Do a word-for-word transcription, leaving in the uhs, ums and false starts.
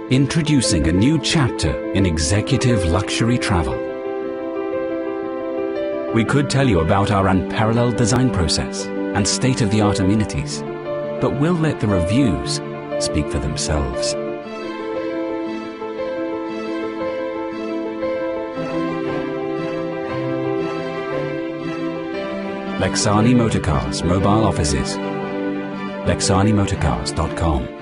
Introducing a new chapter in executive luxury travel. We could tell you about our unparalleled design process and state-of-the-art amenities, but we'll let the reviews speak for themselves. Lexani Motorcars mobile offices. Lexani Motorcars dot com